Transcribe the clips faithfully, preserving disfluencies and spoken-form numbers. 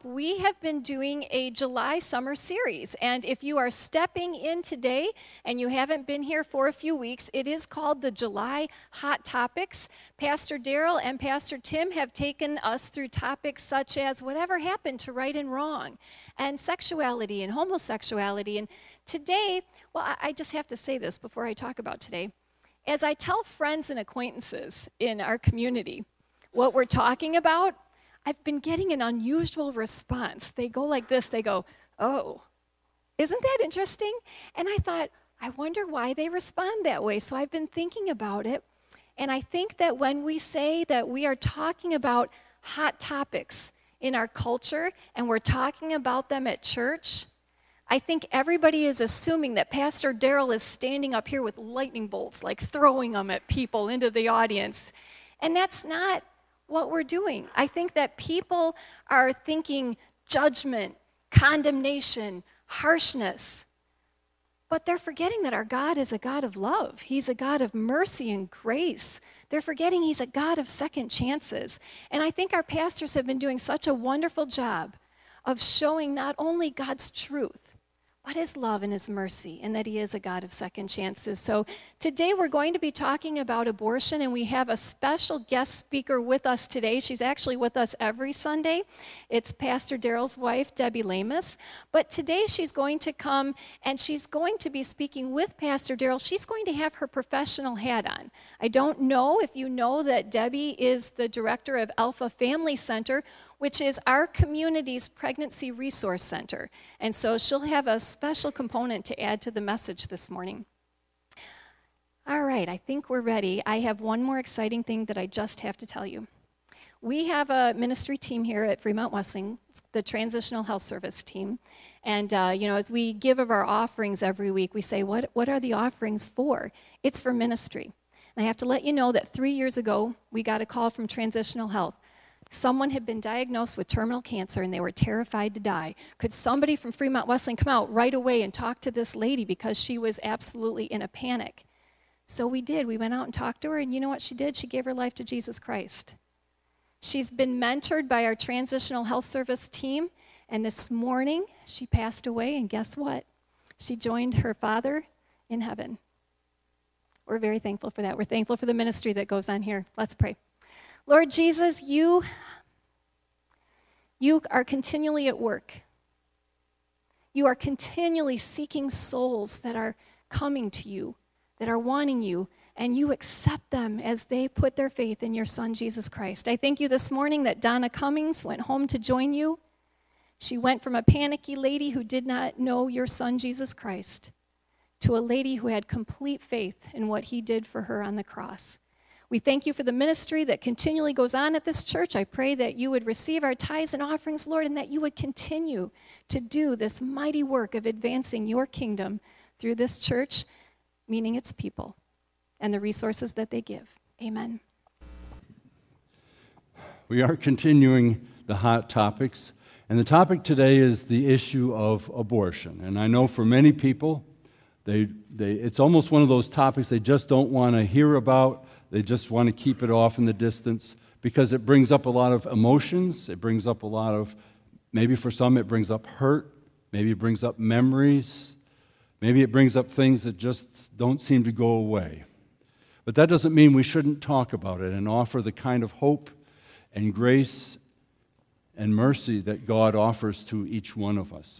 we have been doing a July summer series. And if you are stepping in today and you haven't been here for a few weeks, it is called the July Hot Topics. Pastor Daryl and Pastor Tim have taken us through topics such as whatever happened to right and wrong, and sexuality and homosexuality. And today, well, I just have to say this before I talk about today. As I tell friends and acquaintances in our community what we're talking about, I've been getting an unusual response. They go like this, they go, "Oh, isn't that interesting?" And I thought, I wonder why they respond that way. So I've been thinking about it. And I think that when we say that we are talking about hot topics in our culture and we're talking about them at church, I think everybody is assuming that Pastor Daryl is standing up here with lightning bolts, like throwing them at people into the audience. And that's not what we're doing. I think that people are thinking judgment, condemnation, harshness, but they're forgetting that our God is a God of love. He's a God of mercy and grace. They're forgetting He's a God of second chances. And I think our pastors have been doing such a wonderful job of showing not only God's truth, but His love and His mercy, and that He is a God of second chances. So today we're going to be talking about abortion, and we have a special guest speaker with us today. She's actually with us every Sunday. It's Pastor Daryl's wife, Debbie Lamus. But today she's going to come, and she's going to be speaking with Pastor Daryl. She's going to have her professional hat on. I don't know if you know that Debbie is the director of Alpha Family Center, which is our community's pregnancy resource center. And so she'll have a special component to add to the message this morning. All right, I think we're ready. I have one more exciting thing that I just have to tell you. We have a ministry team here at Fremont Wessling, the Transitional Health Service team. And, uh, you know, as we give of our offerings every week, we say, what, what are the offerings for? It's for ministry. And I have to let you know that three years ago, we got a call from Transitional Health. Someone had been diagnosed with terminal cancer and they were terrified to die. Could somebody from Fremont Wessling come out right away and talk to this lady because she was absolutely in a panic? So we did. We went out and talked to her, and you know what she did? She gave her life to Jesus Christ. She's been mentored by our Transitional Health Service team, and this morning she passed away, and guess what? She joined her Father in heaven. We're very thankful for that. We're thankful for the ministry that goes on here. Let's pray. Lord Jesus, you, you are continually at work. You are continually seeking souls that are coming to you, that are wanting you, and you accept them as they put their faith in your Son, Jesus Christ. I thank you this morning that Donna Cummings went home to join you. She went from a panicky lady who did not know your Son, Jesus Christ, to a lady who had complete faith in what He did for her on the cross. We thank you for the ministry that continually goes on at this church. I pray that you would receive our tithes and offerings, Lord, and that you would continue to do this mighty work of advancing your kingdom through this church, meaning its people, and the resources that they give. Amen. We are continuing the hot topics, and the topic today is the issue of abortion. And I know for many people, they, they, it's almost one of those topics they just don't want to hear about. They just want to keep it off in the distance because it brings up a lot of emotions. It brings up a lot of, maybe for some it brings up hurt. Maybe it brings up memories. Maybe it brings up things that just don't seem to go away. But that doesn't mean we shouldn't talk about it and offer the kind of hope and grace and mercy that God offers to each one of us.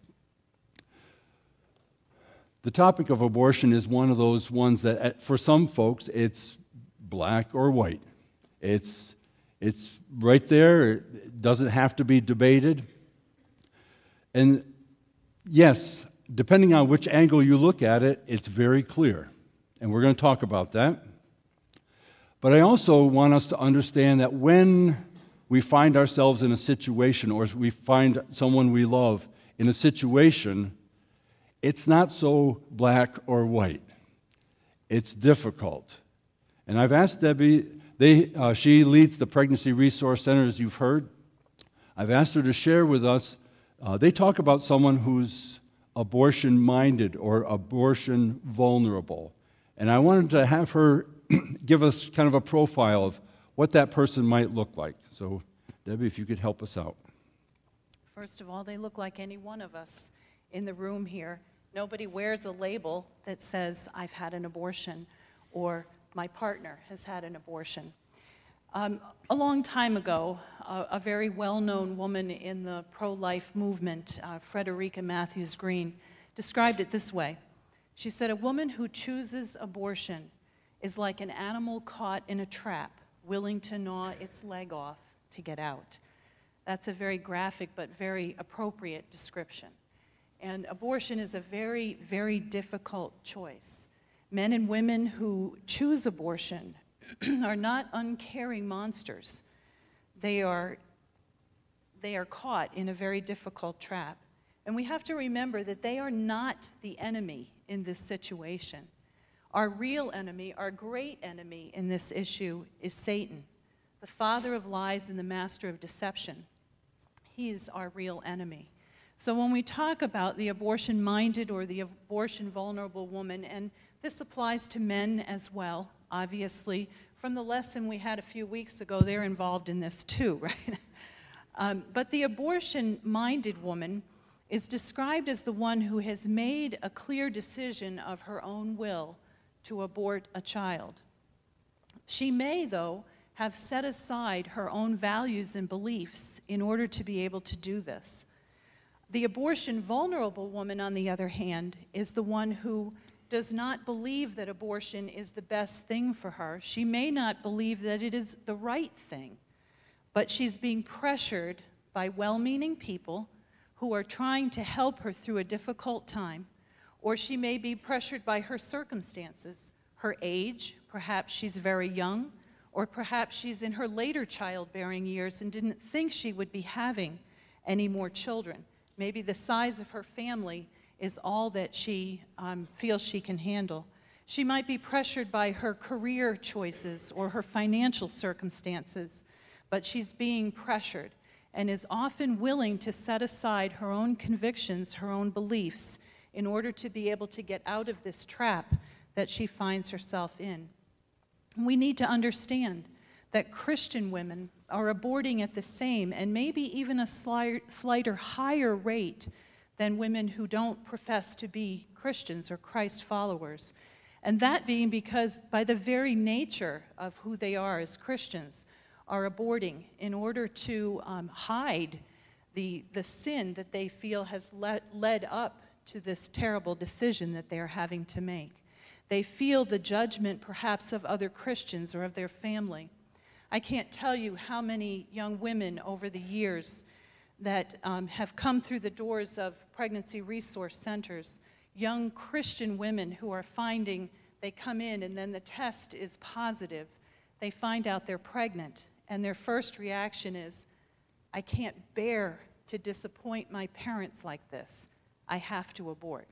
The topic of abortion is one of those ones that, for some folks, it's black or white. It's, it's right there. It doesn't have to be debated. And yes, depending on which angle you look at it, it's very clear. And we're going to talk about that. But I also want us to understand that when we find ourselves in a situation, or we find someone we love in a situation, it's not so black or white. It's difficult. And I've asked Debbie, they, uh, she leads the Pregnancy Resource Center, as you've heard. I've asked her to share with us, uh, they talk about someone who's abortion-minded or abortion-vulnerable. And I wanted to have her give us kind of a profile of what that person might look like. So, Debbie, if you could help us out. First of all, they look like any one of us in the room here. Nobody wears a label that says, I've had an abortion, or my partner has had an abortion. Um, a long time ago, a, a very well-known woman in the pro-life movement, uh, Frederica Matthews Green, described it this way. She said, a woman who chooses abortion is like an animal caught in a trap, willing to gnaw its leg off to get out. That's a very graphic but very appropriate description. And abortion is a very, very difficult choice. Men and women who choose abortion are not uncaring monsters. They are, they are caught in a very difficult trap. And we have to remember that they are not the enemy in this situation. Our real enemy, our great enemy in this issue is Satan, the father of lies and the master of deception. He is our real enemy. So when we talk about the abortion-minded or the abortion-vulnerable woman, and this applies to men as well, obviously, from the lesson we had a few weeks ago, they're involved in this too, right? um, but the abortion-minded woman is described as the one who has made a clear decision of her own will to abort a child. She may, though, have set aside her own values and beliefs in order to be able to do this. The abortion-vulnerable woman, on the other hand, is the one who does not believe that abortion is the best thing for her. She may not believe that it is the right thing, but she's being pressured by well-meaning people who are trying to help her through a difficult time, or she may be pressured by her circumstances, her age, perhaps she's very young, or perhaps she's in her later childbearing years and didn't think she would be having any more children. Maybe the size of her family is all that she um, feels she can handle. She might be pressured by her career choices or her financial circumstances, but she's being pressured and is often willing to set aside her own convictions, her own beliefs, in order to be able to get out of this trap that she finds herself in. We need to understand that Christian women are aborting at the same and maybe even a slight, slighter higher rate than women who don't profess to be Christians or Christ followers. And that being because by the very nature of who they are as Christians, are aborting in order to um, hide the, the sin that they feel has led, led up to this terrible decision that they are having to make. They feel the judgment perhaps of other Christians or of their family. I can't tell you how many young women over the years that um, have come through the doors of pregnancy resource centers, young Christian women who are finding they come in and then the test is positive. They find out they're pregnant, and their first reaction is, I can't bear to disappoint my parents like this. I have to abort.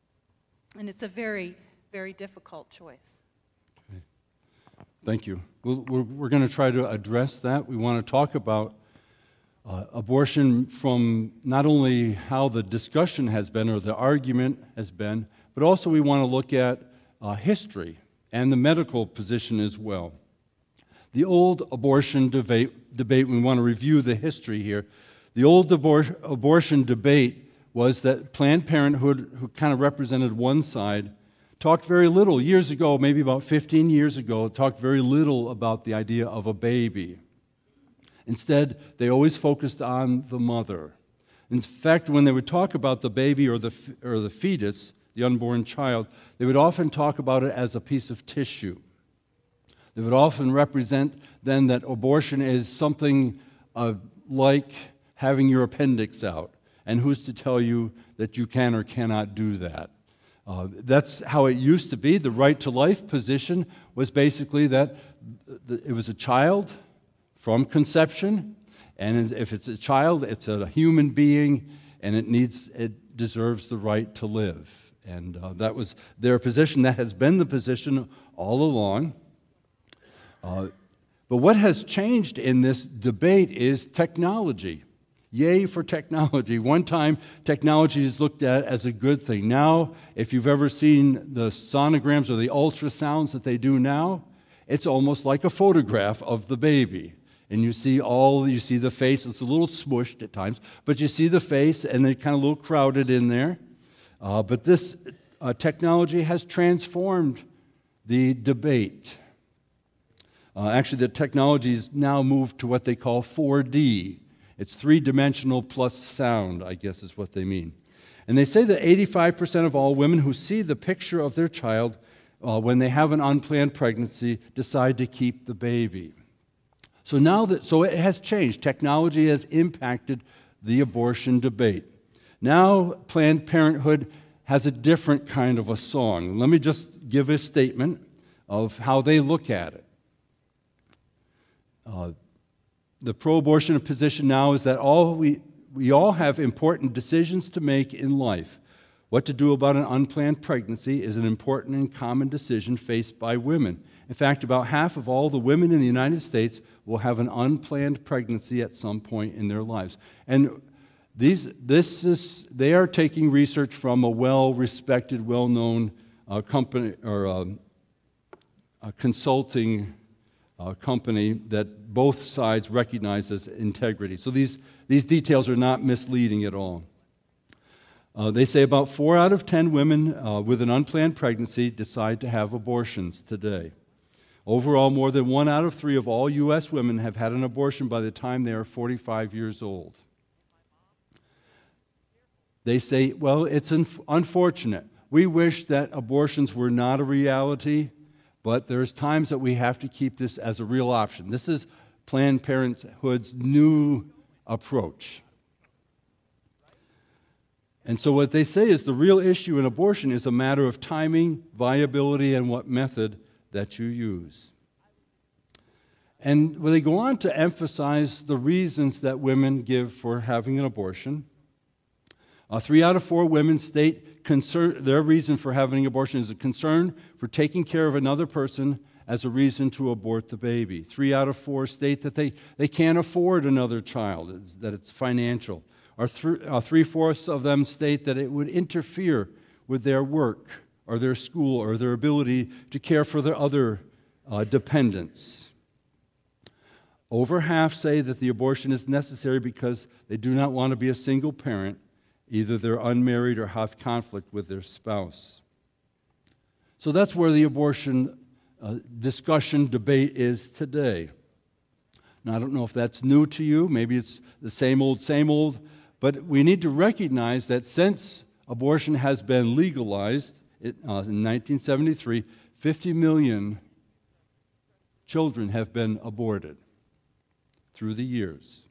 And it's a very, very difficult choice. Okay. Thank you. We'll, we're we're going to try to address that. We want to talk about uh, abortion from not only how the discussion has been or the argument has been, but also we want to look at uh, history and the medical position as well. The old abortion debate, debate, we want to review the history here. The old abor- abortion debate was that Planned Parenthood, who kind of represented one side, talked very little, years ago, maybe about fifteen years ago, talked very little about the idea of a baby. Instead, they always focused on the mother. In fact, when they would talk about the baby or the, or the fetus, the unborn child, they would often talk about it as a piece of tissue. They would often represent then that abortion is something uh, like having your appendix out. And who's to tell you that you can or cannot do that? Uh, that's how it used to be. The right to life position was basically that it was a child from conception, and if it's a child, it's a human being, and it needs, it deserves the right to live. And uh, that was their position. That has been the position all along. Uh, but what has changed in this debate is technology. Yay for technology. One time, technology is looked at as a good thing. Now, if you've ever seen the sonograms or the ultrasounds that they do now, it's almost like a photograph of the baby. and you see all, you see the face. It's a little smushed at times, but you see the face, and they're kind of a little crowded in there. Uh, but this uh, technology has transformed the debate. Uh, actually, the technology has now moved to what they call four D. It's three-dimensional plus sound, I guess is what they mean. And they say that eighty-five percent of all women who see the picture of their child uh, when they have an unplanned pregnancy decide to keep the baby. So now that, so it has changed. Technology has impacted the abortion debate. Now Planned Parenthood has a different kind of a song. Let me just give a statement of how they look at it. Uh, the pro-abortion position now is that all we, we all have important decisions to make in life. What to do about an unplanned pregnancy is an important and common decision faced by women. In fact, about half of all the women in the United States will have an unplanned pregnancy at some point in their lives. And these, this is, they are taking research from a well-respected, well-known uh, company or uh, a consulting uh, company that both sides recognize as integrity. So these, these details are not misleading at all. Uh, they say about four out of ten women uh, with an unplanned pregnancy decide to have abortions today. Overall, more than one out of three of all U S women have had an abortion by the time they are forty-five years old. They say, well, it's un- unfortunate. We wish that abortions were not a reality, but there's times that we have to keep this as a real option. This is Planned Parenthood's new approach. And so what they say is the real issue in abortion is a matter of timing, viability, and what method that you use. And when they go on to emphasize the reasons that women give for having an abortion, uh, three out of four women state concern, their reason for having an abortion is a concern for taking care of another person as a reason to abort the baby. Three out of four state that they, they can't afford another child, that it's financial. Or th- uh, three-fourths of them state that it would interfere with their work or their school or their ability to care for their other uh, dependents. Over half say that the abortion is necessary because they do not want to be a single parent, either they're unmarried or have conflict with their spouse. So that's where the abortion uh, discussion debate is today. Now, I don't know if that's new to you. Maybe it's the same old, same old. But we need to recognize that since abortion has been legalized it, uh, in nineteen seventy-three, fifty million children have been aborted through the years.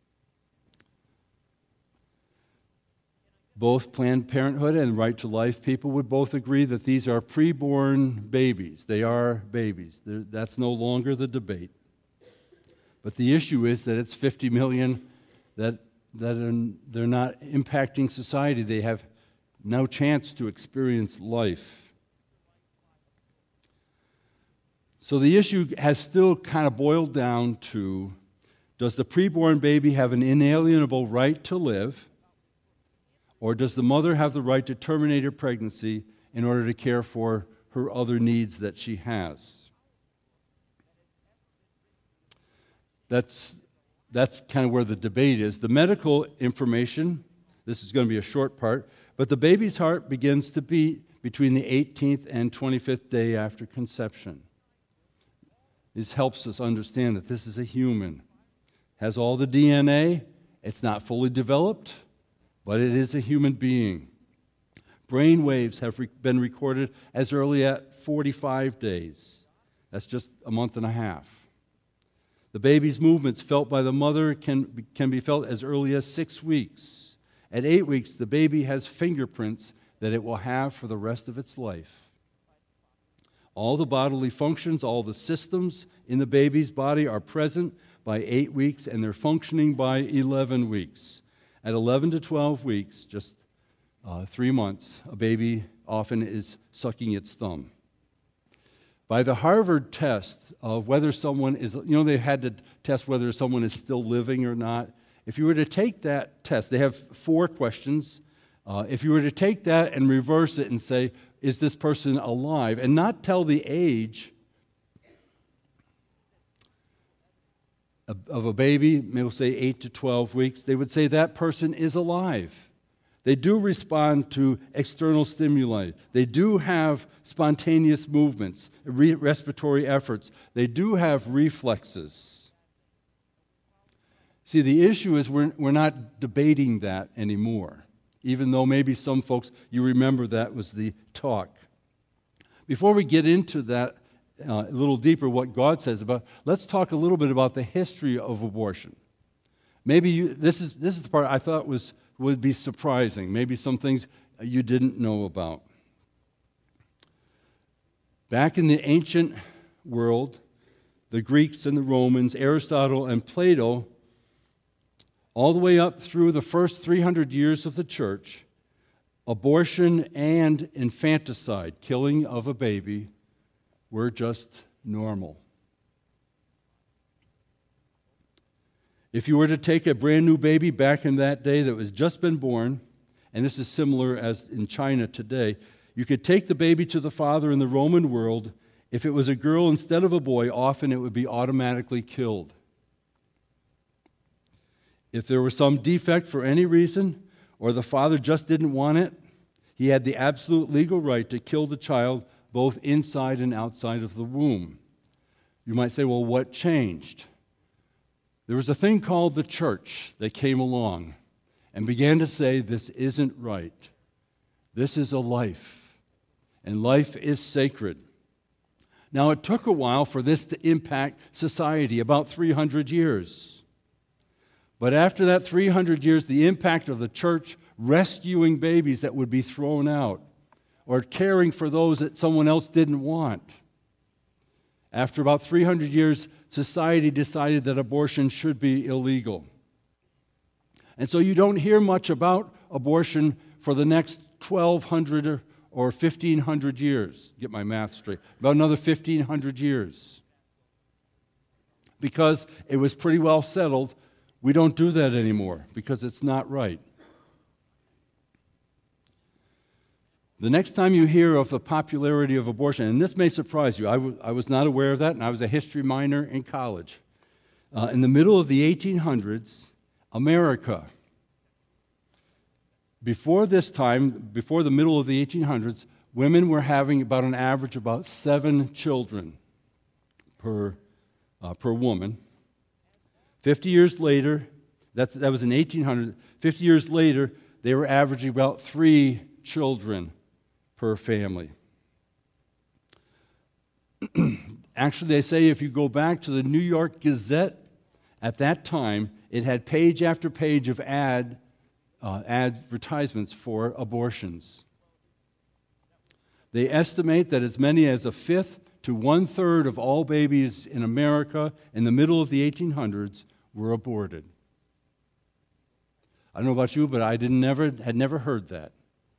Both Planned Parenthood and Right to Life people would both agree that these are preborn babies. They are babies. They're, that's no longer the debate. But the issue is that it's fifty million that that are, they're not impacting society. They have no chance to experience life. So the issue has still kind of boiled down to, does the preborn baby have an inalienable right to live, or does the mother have the right to terminate her pregnancy in order to care for her other needs that she has? That's That's kind of where the debate is. The medical information, this is going to be a short part, but the baby's heart begins to beat between the eighteenth and twenty-fifth day after conception. This helps us understand that this is a human. Has all the D N A. It's not fully developed, but it is a human being. Brain waves have re- been recorded as early as forty-five days. That's just a month and a half. The baby's movements felt by the mother can be, can be felt as early as six weeks. At eight weeks, the baby has fingerprints that it will have for the rest of its life. All the bodily functions, all the systems in the baby's body are present by eight weeks, and they're functioning by eleven weeks. At eleven to twelve weeks, just uh, three months, a baby often is sucking its thumb. By the Harvard test of whether someone is, you know, they had to test whether someone is still living or not. If you were to take that test, they have four questions. Uh, if you were to take that and reverse it and say, is this person alive, and not tell the age, of a baby, we'll say eight to twelve weeks, they would say that person is alive. They do respond to external stimuli. They do have spontaneous movements, re- respiratory efforts. They do have reflexes. See, the issue is we're, we're not debating that anymore, even though maybe some folks, you remember that was the talk. Before we get into that uh, a little deeper, what God says about, let's talk a little bit about the history of abortion. Maybe you, this is this is the part I thought was would be surprising. Maybe some things you didn't know about. Back in the ancient world, the Greeks and the Romans, Aristotle and Plato, all the way up through the first three hundred years of the church, abortion and infanticide, killing of a baby, were just normal. If you were to take a brand new baby back in that day that was just been born, and this is similar as in China today, you could take the baby to the father in the Roman world. If it was a girl instead of a boy, often it would be automatically killed. If there was some defect for any reason, or the father just didn't want it, he had the absolute legal right to kill the child both inside and outside of the womb. You might say, well, what changed? There was a thing called the church that came along and began to say, this isn't right. This is a life, and life is sacred. Now, it took a while for this to impact society, about three hundred years. But after that three hundred years, the impact of the church rescuing babies that would be thrown out or caring for those that someone else didn't want. After about three hundred years, society decided that abortion should be illegal. And so you don't hear much about abortion for the next twelve hundred or fifteen hundred years. Get my math straight. About another fifteen hundred years. Because it was pretty well settled, we don't do that anymore because it's not right. The next time you hear of the popularity of abortion, and this may surprise you, I, w- I was not aware of that, and I was a history minor in college. Uh, in the middle of the eighteen hundreds, America, before this time, before the middle of the eighteen hundreds, women were having about an average of about seven children per, uh, per woman. Fifty years later, that's, that was in eighteen hundred, fifty years later, they were averaging about three children per family. Actually, they say if you go back to the New York Gazette, at that time, it had page after page of ad uh, advertisements for abortions. They estimate that as many as a fifth to one-third of all babies in America in the middle of the eighteen hundreds were aborted. I don't know about you, but I didn't never had never heard that.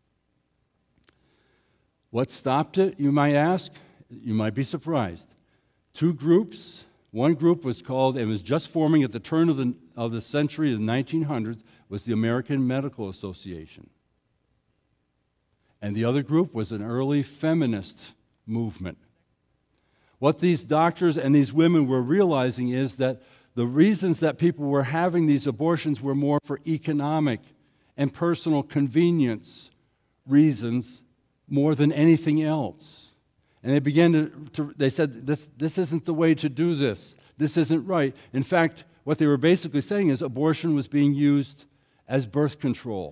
What stopped it, you might ask? You might be surprised. Two groups. One group was called, and was just forming at the turn of the, of the century, the nineteen hundreds, was the American Medical Association. And the other group was an early feminist movement. What these doctors and these women were realizing is that the reasons that people were having these abortions were more for economic and personal convenience reasons more than anything else. And they began to, to they said, this, this isn't the way to do this. This isn't right. In fact, what they were basically saying is abortion was being used as birth control,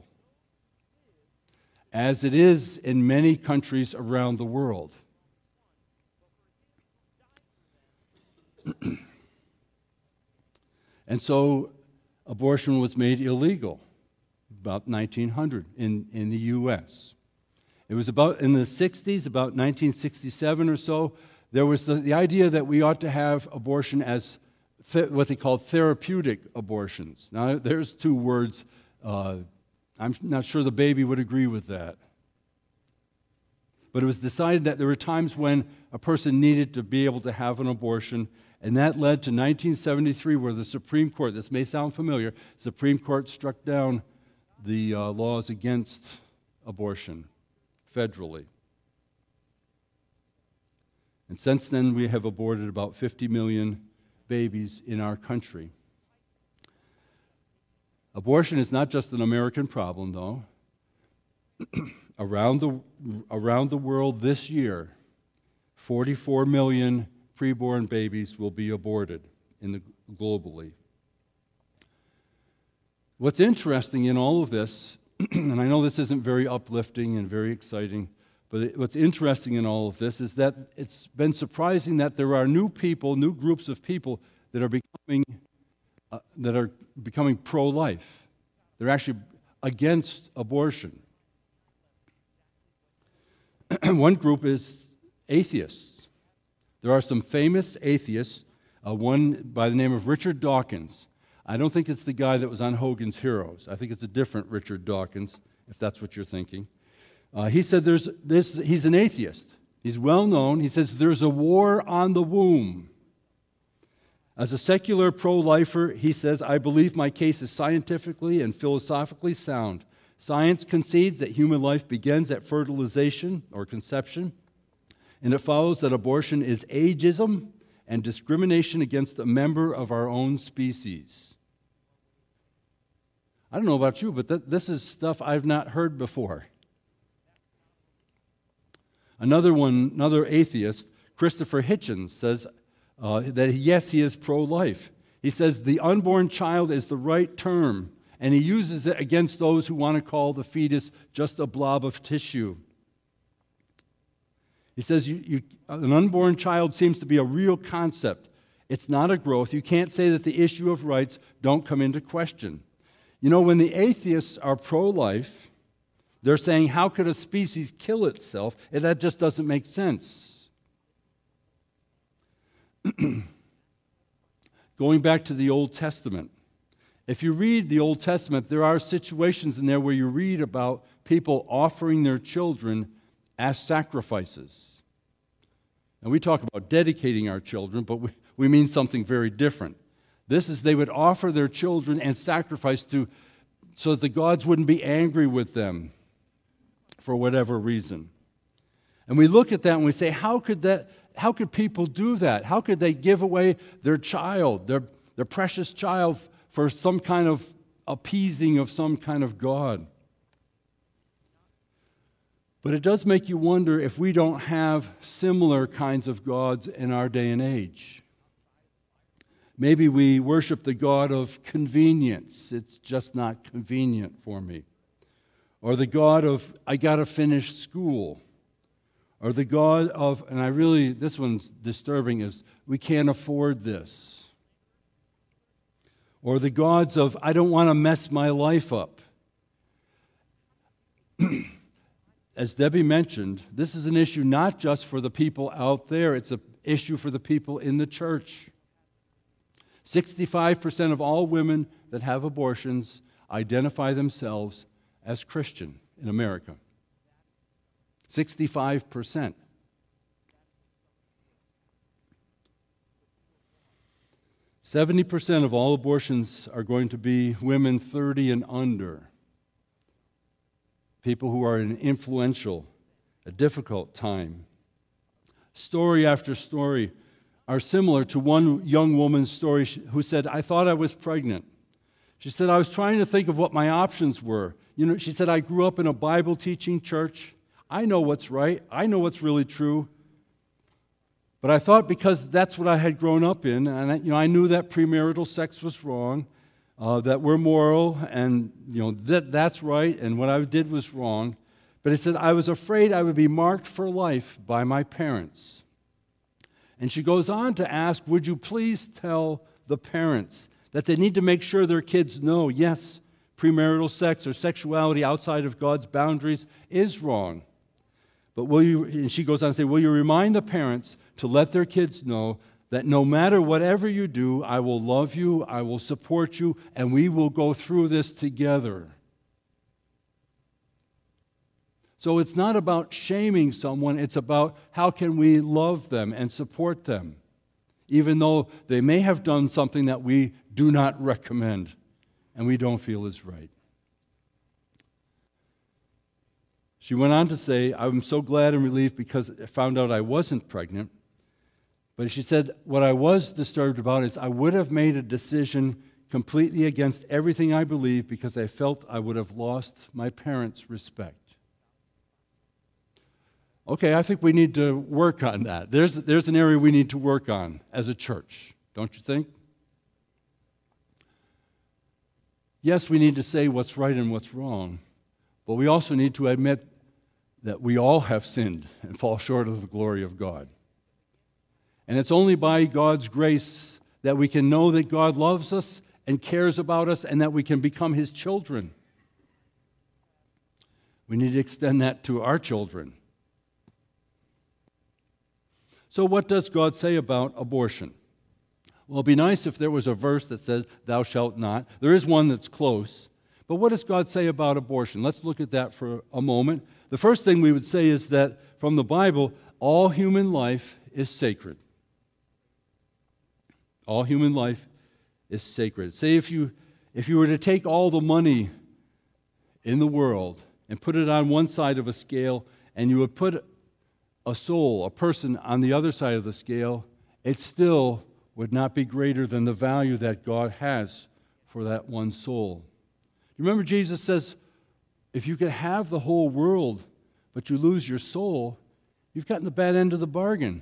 as it is in many countries around the world. And so abortion was made illegal about nineteen hundred in, in the U S It was about in the sixties, about nineteen sixty-seven or so, there was the, the idea that we ought to have abortion as th- what they called therapeutic abortions. Now, there's two words. Uh, I'm not sure the baby would agree with that. But it was decided that there were times when a person needed to be able to have an abortion, and that led to nineteen seventy-three, where the Supreme Court, this may sound familiar, Supreme Court struck down the uh, laws against abortion federally. And since then, we have aborted about fifty million babies in our country. Abortion is not just an American problem, though. around the around the world this year, forty-four million preborn babies will be aborted in the, globally. What's interesting in all of this, and I know this isn't very uplifting and very exciting, but it, what's interesting in all of this is that it's been surprising that there are new people, new groups of people that are becoming uh, that are becoming pro-life. They're actually against abortion. One group is atheists. There are some famous atheists, uh, one by the name of Richard Dawkins. I don't think it's the guy that was on Hogan's Heroes. I think it's a different Richard Dawkins, if that's what you're thinking. Uh, he said there's this, he's an atheist. He's well known. He says there's a war on the womb. As a secular pro-lifer, he says, I believe my case is scientifically and philosophically sound. Science concedes that human life begins at fertilization or conception, and it follows that abortion is ageism and discrimination against a member of our own species. I don't know about you, but th- this is stuff I've not heard before. Another one, another atheist, Christopher Hitchens, says uh, that yes, he is pro-life. He says the unborn child is the right term, and he uses it against those who want to call the fetus just a blob of tissue. He says you, you, an unborn child seems to be a real concept. It's not a growth. You can't say that the issue of rights don't come into question. You know, when the atheists are pro-life, they're saying, how could a species kill itself? And that just doesn't make sense. Going back to the Old Testament, if you read the Old Testament, there are situations in there where you read about people offering their children as sacrifices. And we talk about dedicating our children, but we, we mean something very different. This is they would offer their children and sacrifice to so that the gods wouldn't be angry with them for whatever reason. And we look at that and we say, how could that, how could people do that? How could they give away their child, their, their precious child, for some kind of appeasing of some kind of god? But it does make you wonder if we don't have similar kinds of gods in our day and age. Maybe we worship the god of convenience. It's just not convenient for me. Or the god of, I got to finish school. Or the god of, and I really, this one's disturbing, is we can't afford this. Or the gods of, I don't want to mess my life up. As Debbie mentioned, this is an issue not just for the people out there, it's an issue for the people in the church. sixty-five percent of all women that have abortions identify themselves as Christian in America. sixty-five percent. seventy percent of all abortions are going to be women thirty and under. People who are in an influential, a difficult time. Story after story are similar to one young woman's story who said, I thought I was pregnant. She said, I was trying to think of what my options were. You know, she said, I grew up in a Bible teaching church. I know what's right. I know what's really true. But I thought because that's what I had grown up in, and I, you know, I knew that premarital sex was wrong, uh, that we're moral, and you know that that's right, and what I did was wrong. But he said, I was afraid I would be marked for life by my parents. And she goes on to ask, would you please tell the parents that they need to make sure their kids know, yes, premarital sex or sexuality outside of God's boundaries is wrong. But will you, and she goes on to say, will you remind the parents to let their kids know that no matter whatever you do, I will love you, I will support you, and we will go through this together. So it's not about shaming someone, it's about how can we love them and support them, even though they may have done something that we do not recommend and we don't feel is right. She went on to say, I'm so glad and relieved because I found out I wasn't pregnant, But she said, what I was disturbed about is I would have made a decision completely against everything I believe because I felt I would have lost my parents' respect. Okay, I think we need to work on that. There's, there's an area we need to work on as a church, don't you think? Yes, we need to say what's right and what's wrong, but we also need to admit that we all have sinned and fall short of the glory of God. And it's only by God's grace that we can know that God loves us and cares about us and that we can become His children. We need to extend that to our children. So what does God say about abortion? Well, it'd be nice if there was a verse that says, thou shalt not. There is one that's close. But what does God say about abortion? Let's look at that for a moment. The first thing we would say is that from the Bible, all human life is sacred. All human life is sacred. Say if you, if you were to take all the money in the world and put it on one side of a scale, and you would put a soul, a person, on the other side of the scale, it still would not be greater than the value that God has for that one soul. You remember Jesus says, if you could have the whole world, but you lose your soul, you've gotten the bad end of the bargain.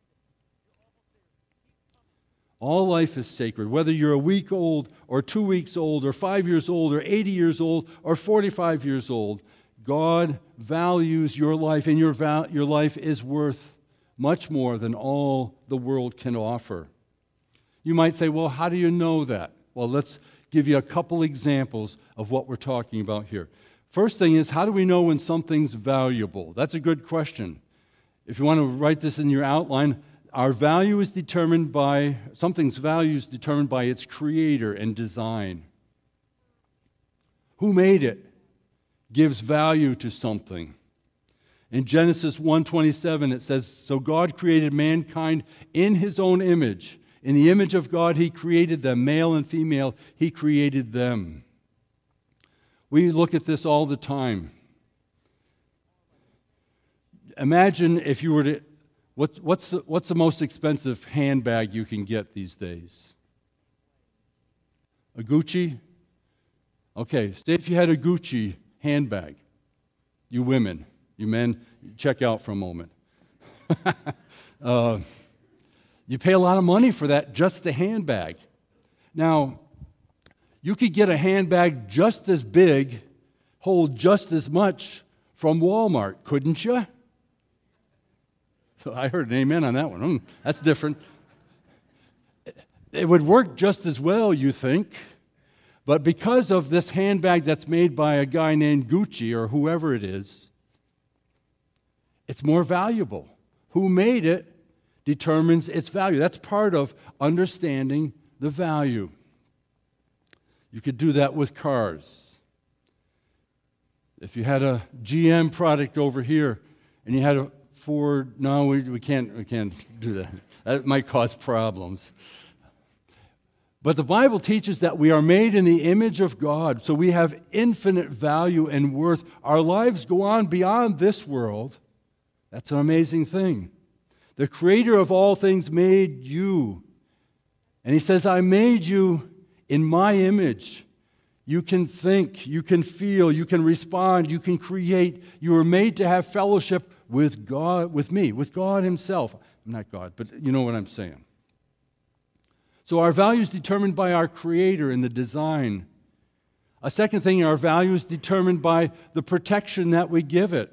All life is sacred, whether you're a week old or two weeks old or five years old or eighty years old or forty-five years old. God values your life, and your, val- your life is worth much more than all the world can offer. You might say, well, how do you know that? Well, let's give you a couple examples of what we're talking about here. First thing is, how do we know when something's valuable? That's a good question. If you want to write this in your outline, our value is determined by, something's value is determined by its creator and design. Who made it gives value to something. In Genesis one twenty-seven, it says, so God created mankind in His own image. In the image of God, He created them, male and female, He created them. We look at this all the time. Imagine if you were to, what, what's, the, what's the most expensive handbag you can get these days? A Gucci? Okay, say if you had a Gucci handbag, you women, you men, check out for a moment. uh, you pay a lot of money for that, just the handbag. Now, you could get a handbag just as big, hold just as much from Walmart, couldn't you? So I heard an amen on that one. Mm, that's different. It would work just as well, you think. But because of this handbag that's made by a guy named Gucci or whoever it is, it's more valuable. Who made it determines its value. That's part of understanding the value. You could do that with cars. If you had a G M product over here and you had a Ford, no, we, we can't we can't do that. That might cause problems. But the Bible teaches that we are made in the image of God, so we have infinite value and worth. Our lives go on beyond this world. That's an amazing thing. The Creator of all things made you. And He says, I made you in my image. You can think, you can feel, you can respond, you can create. You were made to have fellowship with God, with me, with God Himself. I'm not God, but you know what I'm saying. So our value is determined by our Creator and the design. A second thing, our value is determined by the protection that we give it.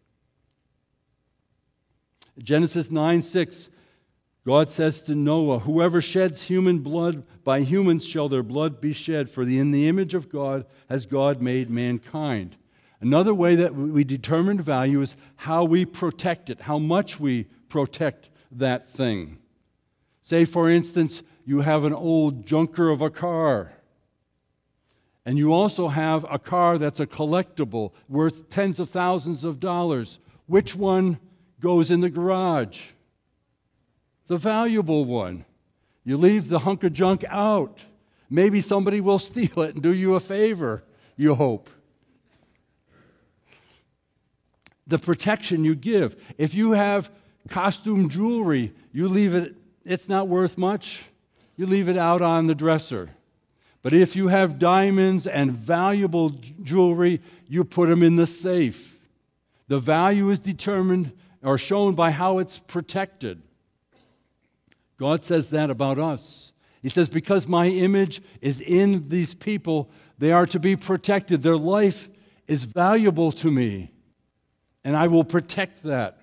Genesis nine six, God says to Noah, whoever sheds human blood, by humans shall their blood be shed, for in the image of God has God made mankind. Another way that we determine value is how we protect it, how much we protect that thing. Say, for instance, you have an old junker of a car, and you also have a car that's a collectible worth tens of thousands of dollars. Which one goes in the garage? The valuable one. You leave the hunk of junk out. Maybe somebody will steal it and do you a favor, you hope. The protection you give. If you have costume jewelry, you leave it it's not worth much, you leave it out on the dresser. But if you have diamonds and valuable jewelry, you put them in the safe. The value is determined or shown by how it's protected. God says that about us. He says, because my image is in these people, they are to be protected. Their life is valuable to me, and I will protect that.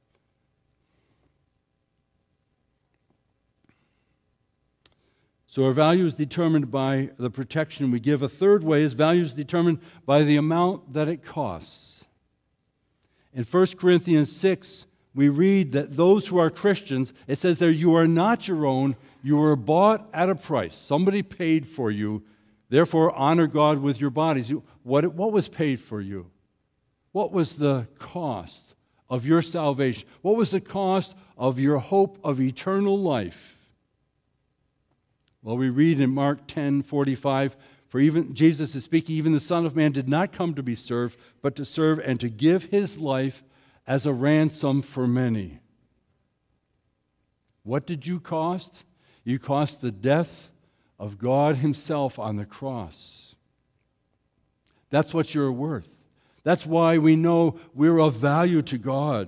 So our value is determined by the protection we give. A third way is value is determined by the amount that it costs. In First Corinthians six, we read that those who are Christians, it says there, you are not your own, you were bought at a price. Somebody paid for you. Therefore, honor God with your bodies. What, what was paid for you? What was the cost of your salvation? What was the cost of your hope of eternal life? Well, we read in Mark ten forty-five, for even Jesus is speaking, even the Son of Man did not come to be served, but to serve and to give his life as a ransom for many. What did you cost? You cost the death of God himself on the cross. That's what you're worth. That's why we know we're of value to God.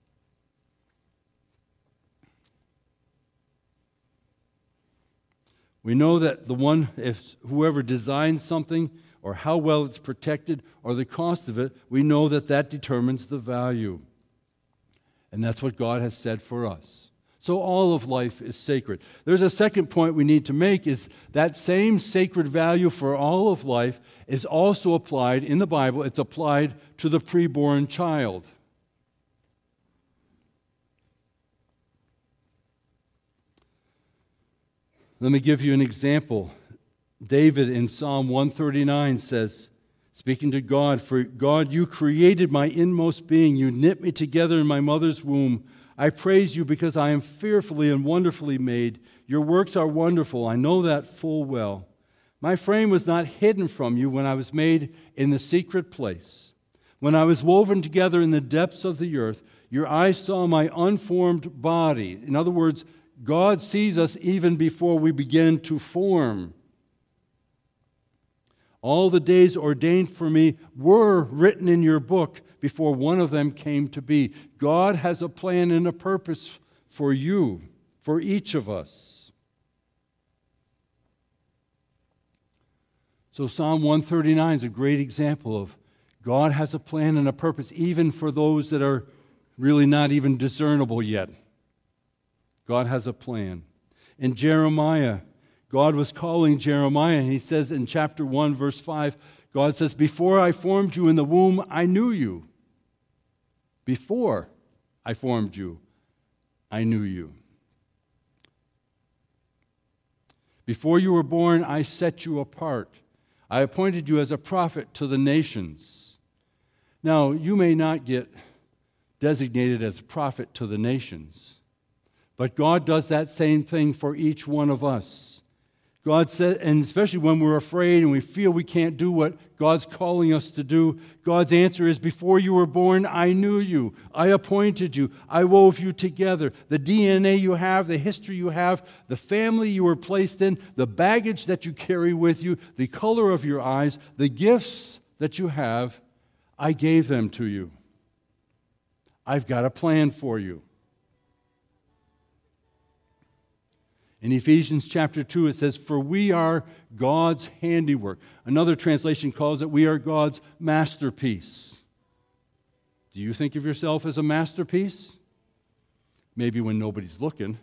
We know that the one, if whoever designs something, or how well it's protected, or the cost of it, we know that that determines the value. And that's what God has said for us. So all of life is sacred. There's a second point we need to make, is that same sacred value for all of life is also applied in the Bible. It's applied to the preborn child. Let me give you an example. David in Psalm one thirty-nine says, speaking to God, for God, you created my inmost being. You knit me together in my mother's womb. I praise you because I am fearfully and wonderfully made. Your works are wonderful. I know that full well. My frame was not hidden from you when I was made in the secret place. When I was woven together in the depths of the earth, your eyes saw my unformed body. In other words, God sees us even before we begin to form. All the days ordained for me were written in your book before one of them came to be. God has a plan and a purpose for you, for each of us. So Psalm one thirty-nine is a great example of God has a plan and a purpose even for those that are really not even discernible yet. God has a plan. In Jeremiah, God was calling Jeremiah, and he says in chapter one, verse five, God says, before I formed you in the womb, I knew you. Before I formed you, I knew you. Before you were born, I set you apart. I appointed you as a prophet to the nations. Now, you may not get designated as a prophet to the nations, but God does that same thing for each one of us. God said, and especially when we're afraid and we feel we can't do what God's calling us to do, God's answer is, before you were born, I knew you. I appointed you. I wove you together. The D N A you have, the history you have, the family you were placed in, the baggage that you carry with you, the color of your eyes, the gifts that you have, I gave them to you. I've got a plan for you. In Ephesians chapter two, it says, for we are God's handiwork. Another translation calls it, we are God's masterpiece. Do you think of yourself as a masterpiece? Maybe when nobody's looking.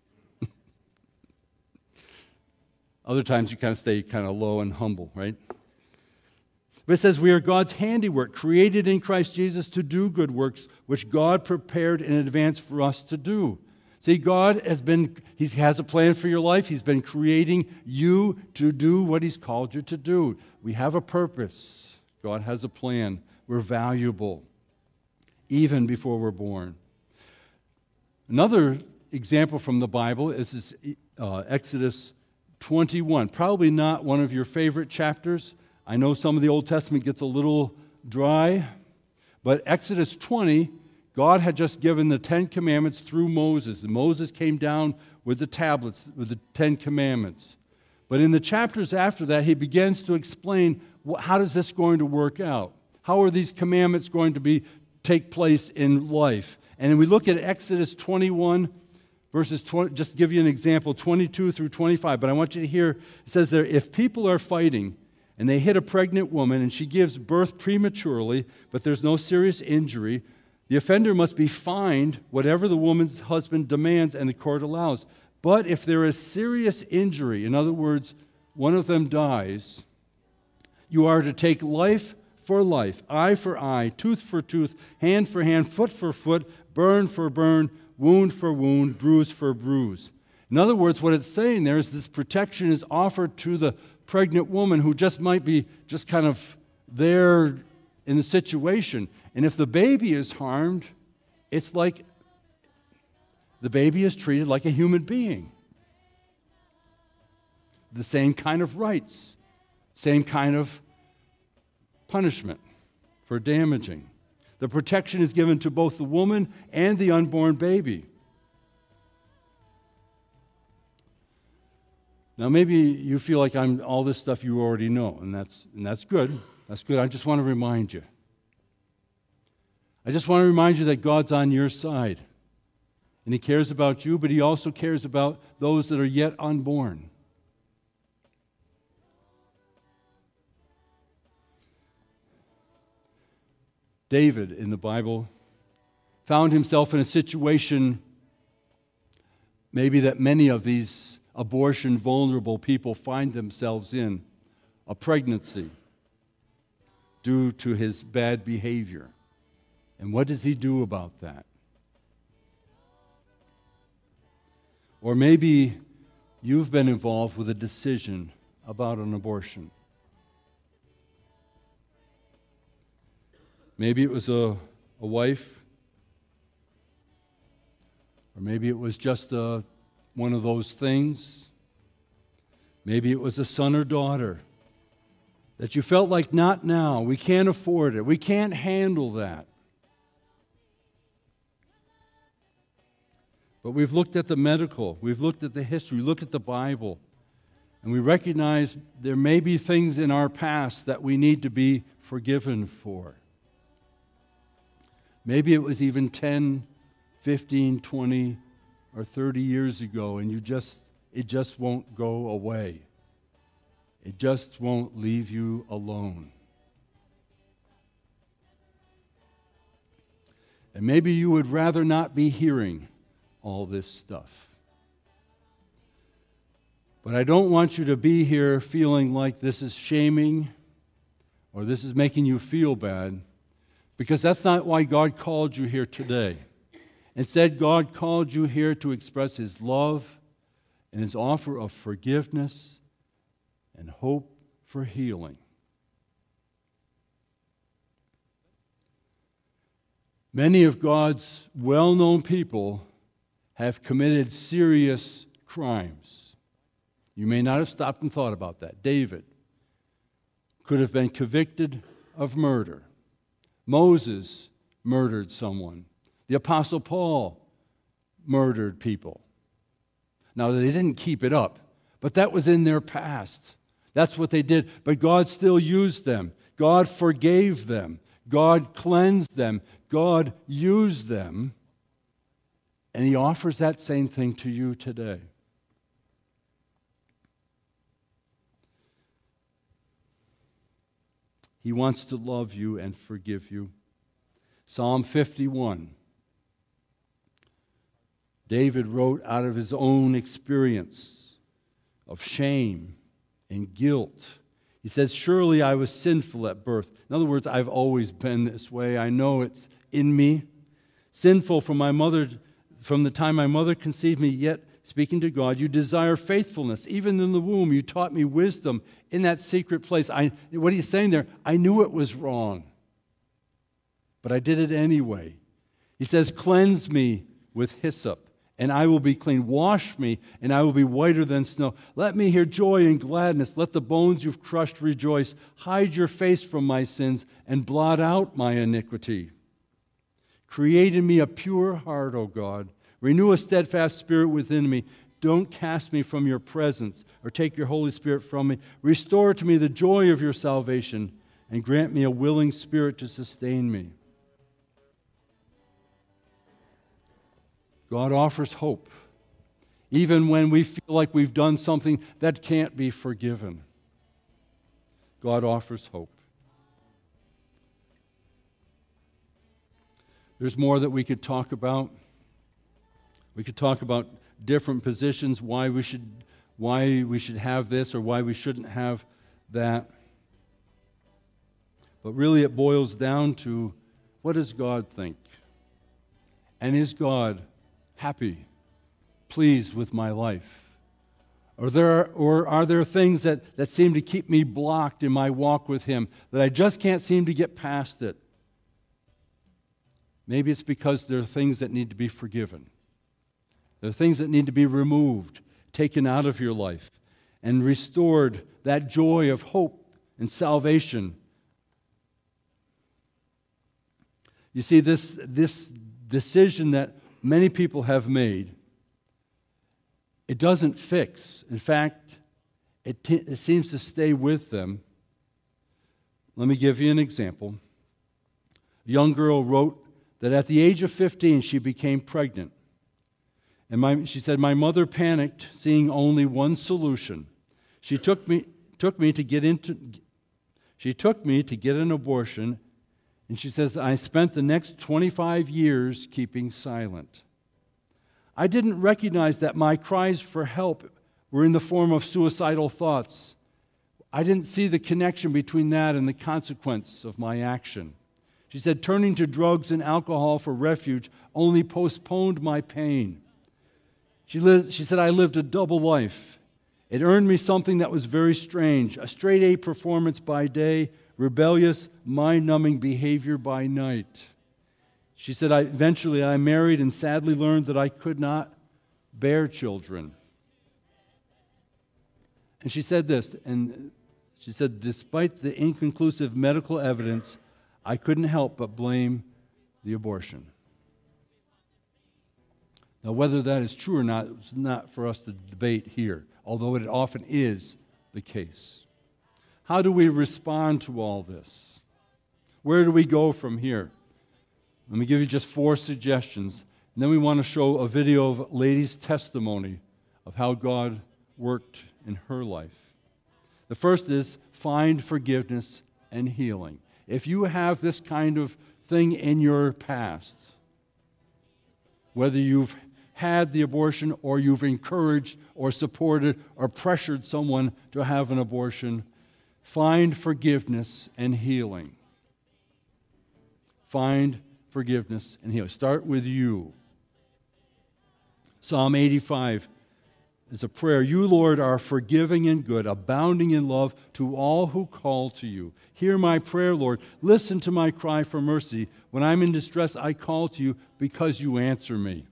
Other times you kind of stay kind of low and humble, right? But it says we are God's handiwork, created in Christ Jesus to do good works, which God prepared in advance for us to do. See, God has been, He has a plan for your life. He's been creating you to do what He's called you to do. We have a purpose. God has a plan. We're valuable, even before we're born. Another example from the Bible is this, uh, Exodus twenty-one. Probably not one of your favorite chapters. I know some of the Old Testament gets a little dry, but Exodus twenty, God had just given the Ten Commandments through Moses. And Moses came down with the tablets, with the Ten Commandments. But in the chapters after that, he begins to explain wh- how is this going to work out? How are these commandments going to be take place in life? And we look at Exodus twenty-one, verses twenty, just to give you an example, twenty-two through twenty-five. But I want you to hear, it says there, if people are fighting and they hit a pregnant woman and she gives birth prematurely, but there's no serious injury, the offender must be fined whatever the woman's husband demands and the court allows. But if there is serious injury, in other words, one of them dies, you are to take life for life, eye for eye, tooth for tooth, hand for hand, foot for foot, burn for burn, wound for wound, bruise for bruise. In other words, what it's saying there is this protection is offered to the pregnant woman who just might be just kind of there in the situation. And if the baby is harmed, it's like the baby is treated like a human being. The same kind of rights, same kind of punishment for damaging. The protection is given to both the woman and the unborn baby. Now, maybe you feel like I'm all this stuff you already know, and that's and that's good. That's good. I just want to remind you. I just want to remind you that God's on your side. And He cares about you, but He also cares about those that are yet unborn. David in the Bible found himself in a situation maybe that many of these abortion vulnerable people find themselves in, a pregnancy due to his bad behavior. And what does he do about that? Or maybe you've been involved with a decision about an abortion. Maybe it was a, a wife, or maybe it was just a, one of those things. Maybe it was a son or daughter that you felt like, not now, we can't afford it, we can't handle that. But we've looked at the medical, we've looked at the history, we look at the Bible, and we recognize there may be things in our past that we need to be forgiven for. Maybe it was even ten, fifteen, twenty, or thirty years ago, and you just it just won't go away. It just won't leave you alone. And maybe you would rather not be hearing all this stuff. But I don't want you to be here feeling like this is shaming or this is making you feel bad, because that's not why God called you here today. Instead, God called you here to express His love and His offer of forgiveness and hope for healing. Many of God's well-known people have committed serious crimes. You may not have stopped and thought about that. David could have been convicted of murder. Moses murdered someone. The Apostle Paul murdered people. Now, they didn't keep it up, but that was in their past. That's what they did. But God still used them. God forgave them. God cleansed them. God used them. And He offers that same thing to you today. He wants to love you and forgive you. Psalm fifty-one. David wrote out of his own experience of shame and guilt. He says, surely I was sinful at birth. In other words, I've always been this way. I know it's in me. Sinful from my mother, from the time my mother conceived me, yet speaking to God, you desire faithfulness. Even in the womb, you taught me wisdom in that secret place. I, what he's saying there, I knew it was wrong, but I did it anyway. He says, cleanse me with hyssop, and I will be clean. Wash me, and I will be whiter than snow. Let me hear joy and gladness. Let the bones you've crushed rejoice. Hide your face from my sins and blot out my iniquity. Create in me a pure heart, O God. Renew a steadfast spirit within me. don't cast me from your presence or take your Holy Spirit from me. Restore to me the joy of your salvation and grant me a willing spirit to sustain me. God offers hope, even when we feel like we've done something that can't be forgiven. God offers hope. There's more that we could talk about. We could talk about different positions, why we should, why we should have this or why we shouldn't have that. But really it boils down to, what does God think? And is God happy, pleased with my life? Or, there, or are there things that, that seem to keep me blocked in my walk with Him, that I just can't seem to get past it? Maybe it's because there are things that need to be forgiven. There are things that need to be removed, taken out of your life, and restored that joy of hope and salvation. You see, this, this decision that many people have made, it doesn't fix. In fact, it, t- it seems to stay with them. Let me give you an example. A young girl wrote that at the age of fifteen, she became pregnant. And my, she said, my mother panicked, seeing only one solution. She took me, took me to get into, she took me to get an abortion, and she says, I spent the next twenty-five years keeping silent. I didn't recognize that my cries for help were in the form of suicidal thoughts. I didn't see the connection between that and the consequence of my action. She said, turning to drugs and alcohol for refuge only postponed my pain. She, lived, she said, I lived a double life. It earned me something that was very strange, a straight-A performance by day, rebellious, mind-numbing behavior by night. She said, I, eventually I married and sadly learned that I could not bear children. And she said this, and she said, despite the inconclusive medical evidence, I couldn't help but blame the abortion. Now, whether that is true or not, it's not for us to debate here, although it often is the case. How do we respond to all this? Where do we go from here? Let me give you just four suggestions, and then we want to show a video of a lady's testimony of how God worked in her life. The first is find forgiveness and healing. If you have this kind of thing in your past, whether you've had the abortion or you've encouraged or supported or pressured someone to have an abortion, find forgiveness and healing. Find forgiveness and healing. Start with you. Psalm eighty-five is a prayer. You, Lord, are forgiving and good, abounding in love to all who call to you. Hear my prayer, Lord. Listen to my cry for mercy. When I'm in distress, I call to you because you answer me.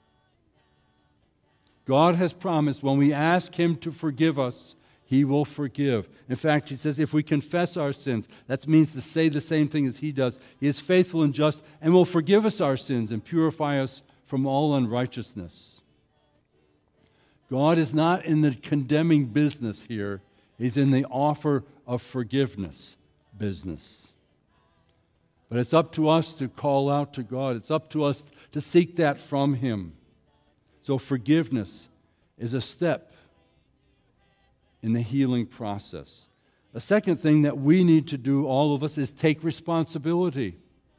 God has promised when we ask Him to forgive us, He will forgive. In fact, He says if we confess our sins, that means to say the same thing as He does. He is faithful and just and will forgive us our sins and purify us from all unrighteousness. God is not in the condemning business here. He's in the offer of forgiveness business. But it's up to us to call out to God. It's up to us to seek that from Him. So forgiveness is a step in the healing process. The second thing that we need to do, all of us, is take responsibility.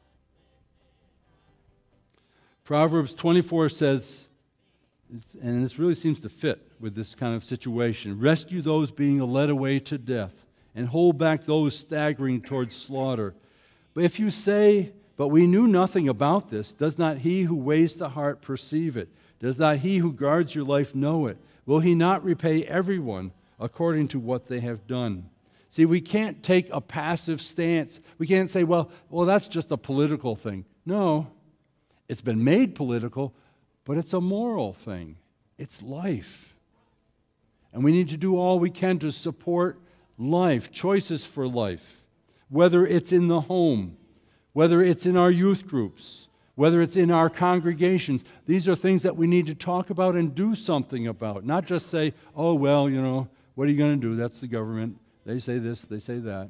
Proverbs twenty-four says, and this really seems to fit with this kind of situation, rescue those being led away to death and hold back those staggering towards slaughter. But if you say, but we knew nothing about this, does not He who weighs the heart perceive it? Does not He who guards your life know it? Will He not repay everyone according to what they have done? See, we can't take a passive stance. We can't say, well, well, that's just a political thing. No, it's been made political, but it's a moral thing. It's life. And we need to do all we can to support life, choices for life, whether it's in the home, whether it's in our youth groups, whether it's in our congregations. These are things that we need to talk about and do something about, not just say, oh, well, you know, what are you going to do? That's the government. They say this, they say that.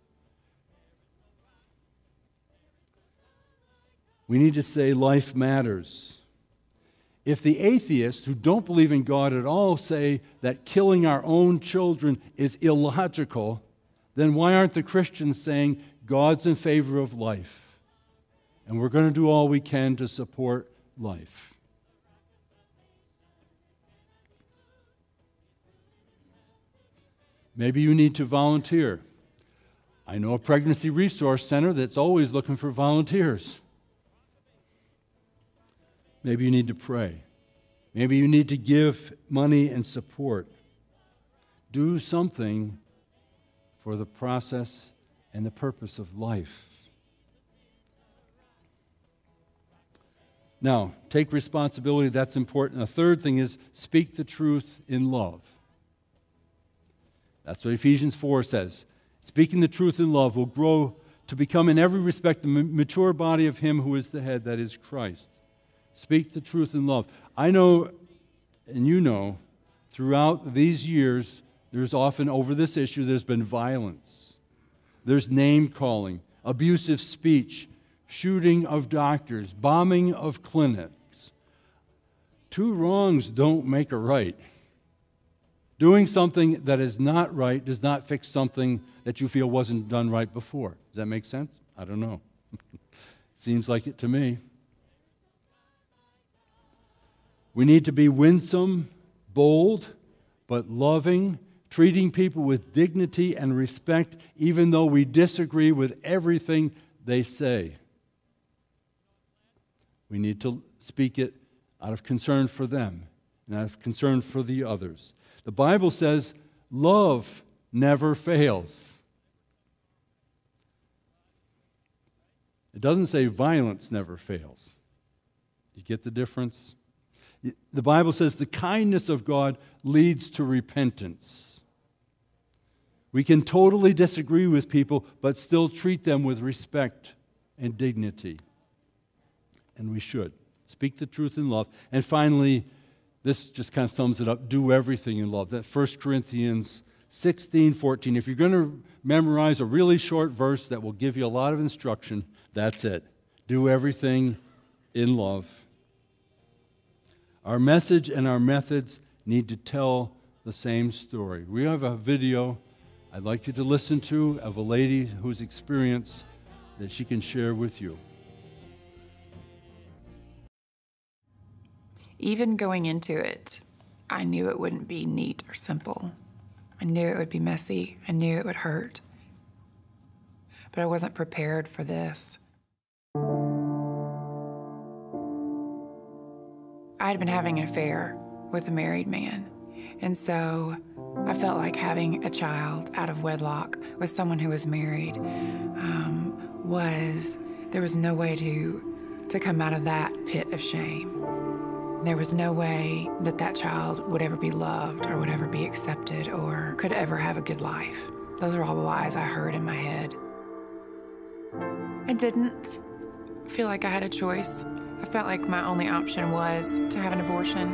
We need to say life matters. If the atheists who don't believe in God at all say that killing our own children is illogical, then why aren't the Christians saying God's in favor of life? And we're going to do all we can to support life. Maybe you need to volunteer. I know a pregnancy resource center that's always looking for volunteers. Maybe you need to pray. Maybe you need to give money and support. Do something for the process and the purpose of life. Now, take responsibility. That's important. A third thing is speak the truth in love. That's what Ephesians four says. Speaking the truth in love will grow to become in every respect the mature body of Him who is the head, that is Christ. Speak the truth in love. I know, and you know, throughout these years, there's often, over this issue, there's been violence. There's name-calling, abusive speech, shooting of doctors, bombing of clinics. Two wrongs don't make a right. Doing something that is not right does not fix something that you feel wasn't done right before. Does that make sense? I don't know. Seems like it to me. We need to be winsome, bold, but loving, treating people with dignity and respect, even though we disagree with everything they say. We need to speak it out of concern for them and out of concern for the others. The Bible says love never fails. It doesn't say violence never fails. You get the difference? The Bible says the kindness of God leads to repentance. We can totally disagree with people, but still treat them with respect and dignity. And we should. Speak the truth in love. And finally, this just kind of sums it up. Do everything in love. That First Corinthians sixteen, fourteen. If you're going to memorize a really short verse that will give you a lot of instruction, that's it. Do everything in love. Our message and our methods need to tell the same story. We have a video I'd like you to listen to of a lady whose experience that she can share with you. Even going into it, I knew it wouldn't be neat or simple. I knew it would be messy. I knew it would hurt. But I wasn't prepared for this. I had been having an affair with a married man, and so I felt like having a child out of wedlock with someone who was married um, was, there was no way to, to come out of that pit of shame. There was no way that that child would ever be loved or would ever be accepted or could ever have a good life. Those are all the lies I heard in my head. I didn't feel like I had a choice. I felt like my only option was to have an abortion.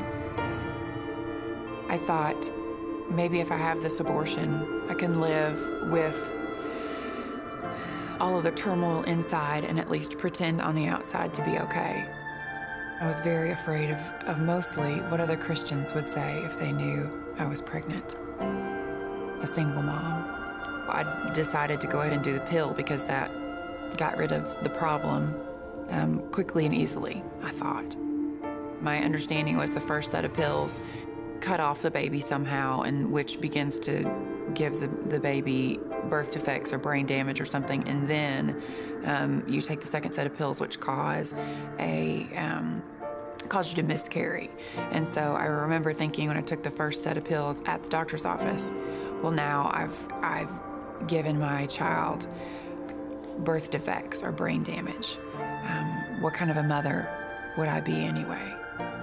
I thought, maybe if I have this abortion, I can live with all of the turmoil inside and at least pretend on the outside to be okay. I was very afraid of, of mostly what other Christians would say if they knew I was pregnant. A single mom. I decided to go ahead and do the pill because that got rid of the problem um, quickly and easily, I thought. My understanding was the first set of pills cut off the baby somehow, and which begins to give the, the baby birth defects or brain damage or something, and then um, you take the second set of pills which cause a um, cause you to miscarry. And so I remember thinking when I took the first set of pills at the doctor's office, well, now I've I've given my child birth defects or brain damage. Um, what kind of a mother would I be anyway?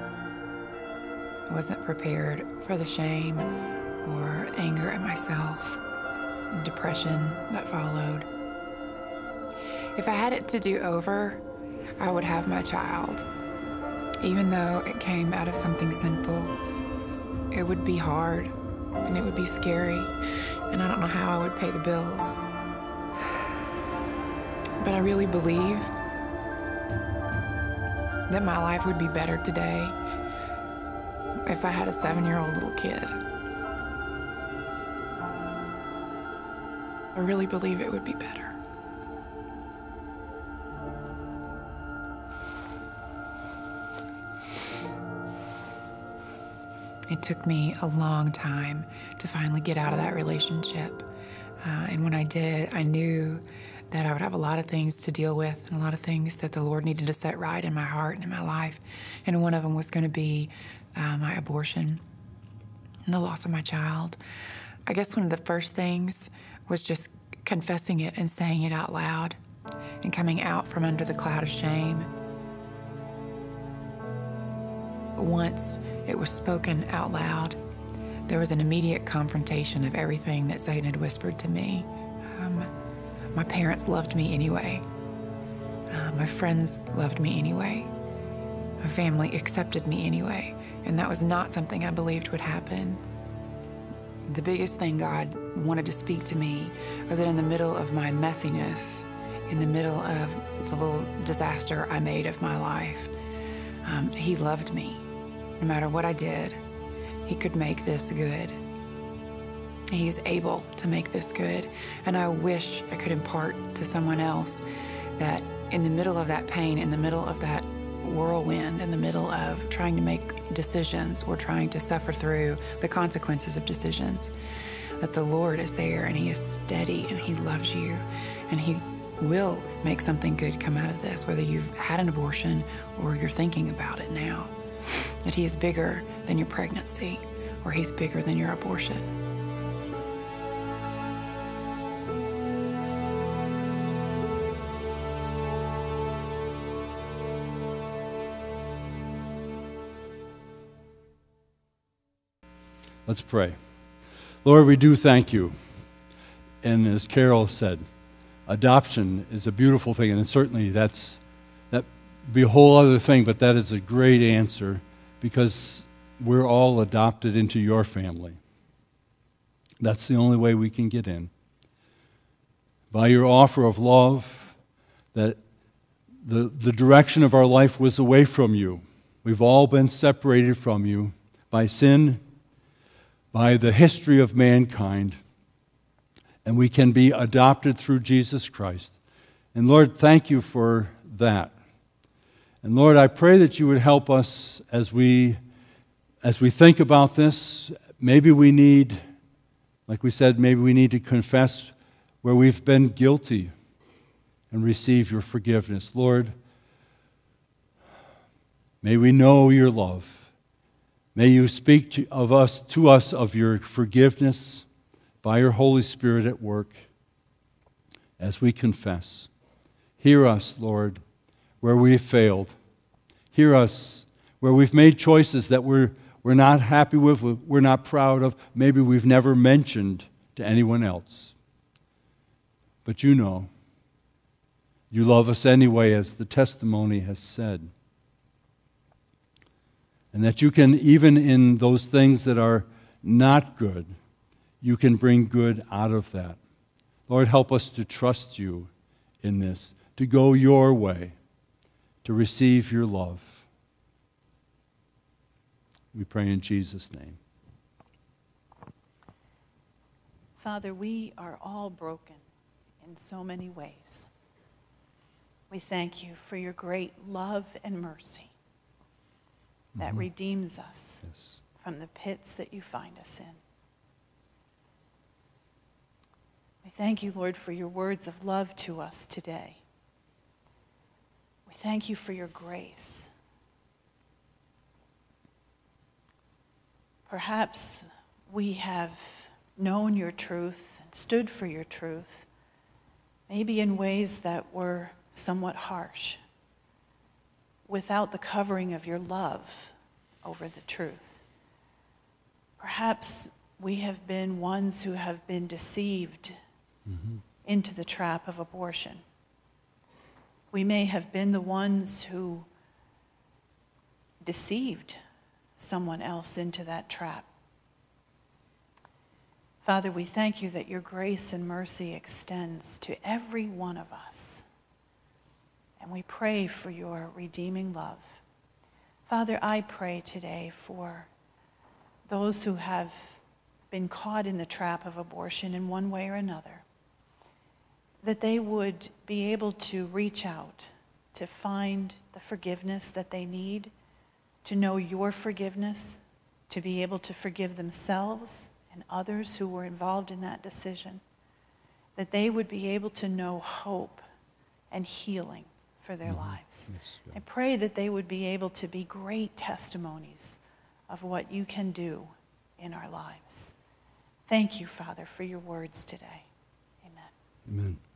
I wasn't prepared for the shame or anger at myself, the depression that followed. If I had it to do over, I would have my child. Even though it came out of something sinful, it would be hard and it would be scary, and I don't know how I would pay the bills. But I really believe that my life would be better today if I had a seven-year-old little kid. I really believe it would be better. It took me a long time to finally get out of that relationship. Uh, and when I did, I knew that I would have a lot of things to deal with and a lot of things that the Lord needed to set right in my heart and in my life. And one of them was going to be uh, my abortion and the loss of my child. I guess one of the first things was just confessing it and saying it out loud and coming out from under the cloud of shame. Once it was spoken out loud, there was an immediate confrontation of everything that Satan had whispered to me. Um, my parents loved me anyway. Uh, my friends loved me anyway. My family accepted me anyway. And that was not something I believed would happen. The biggest thing God wanted to speak to me was that in the middle of my messiness, in the middle of the little disaster I made of my life, um, He loved me. No matter what I did, He could make this good. And He is able to make this good. And I wish I could impart to someone else that in the middle of that pain, in the middle of that whirlwind, in the middle of trying to make decisions or trying to suffer through the consequences of decisions, that the Lord is there and He is steady and He loves you and He will make something good come out of this, whether you've had an abortion or you're thinking about it now. That He is bigger than your pregnancy, or He's bigger than your abortion. Let's pray. Lord, we do thank you. And as Carol said, adoption is a beautiful thing, and certainly that's that be a whole other thing, but that is a great answer because we're all adopted into your family. That's the only way we can get in. By your offer of love, that the, the direction of our life was away from you. We've all been separated from you by sin, by the history of mankind, and we can be adopted through Jesus Christ. And Lord, thank you for that. And Lord, I pray that you would help us as we as we think about this. Maybe we need, like we said, maybe we need to confess where we've been guilty and receive your forgiveness. Lord, may we know your love. May you speak to, of us, to us of your forgiveness by your Holy Spirit at work as we confess. Hear us, Lord, where we've failed. Hear us where we've made choices that we're, we're not happy with, we're not proud of, maybe we've never mentioned to anyone else. But you know, you love us anyway, as the testimony has said. And that you can, even in those things that are not good, you can bring good out of that. Lord, help us to trust you in this, to go your way, to receive your love. We pray in Jesus' name. Father, we are all broken in so many ways. We thank you for your great love and mercy that mm-hmm. redeems us yes. from the pits that you find us in. We thank you, Lord, for your words of love to us today. We thank you for your grace. Perhaps we have known your truth and stood for your truth, maybe in ways that were somewhat harsh, without the covering of your love over the truth. Perhaps we have been ones who have been deceived mm-hmm. into the trap of abortion. We may have been the ones who deceived someone else into that trap. Father, we thank you that your grace and mercy extends to every one of us. And we pray for your redeeming love. Father, I pray today for those who have been caught in the trap of abortion in one way or another, that they would be able to reach out, to find the forgiveness that they need, to know your forgiveness, to be able to forgive themselves and others who were involved in that decision, that they would be able to know hope and healing for their Mm-hmm. lives. Yes, God. I pray that they would be able to be great testimonies of what you can do in our lives. Thank you, Father, for your words today. Amen. Amen.